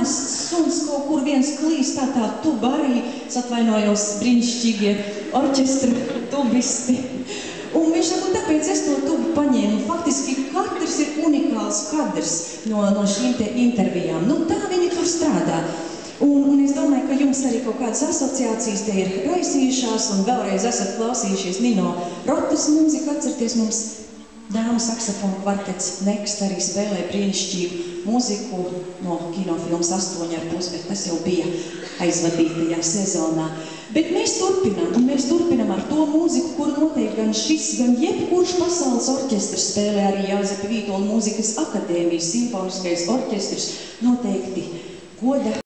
pamests suns kaut kur viens klīst, tā tuba arī, es atvainojos, brīnišķīgie orķestra tubisti. Un viņš saka, tāpēc es to tubu paņēmu. Faktiski katrs ir unikāls kadrs no šīm te intervijām. Nu, tā viņi tur strādā. Un es domāju, ka jums arī kaut kādas asociācijas te ir raisījušās un vēlreiz esat klausījušies Nino Rotas mūziku. Atcerieties, mums dāmu saksofonu kvartets Next arī spēlē brīnišķīgu mūziku no kinofilmas 8,5, bet tas jau bija aizvadītajā sezonā. Bet mēs turpinam ar to mūziku, kur noteikti gan šis, gan jebkurš pasaules orķestrs spēlē, arī Jāzepa Vītola mūzikas akadēmijas simfoniskais orķestrs noteikti goda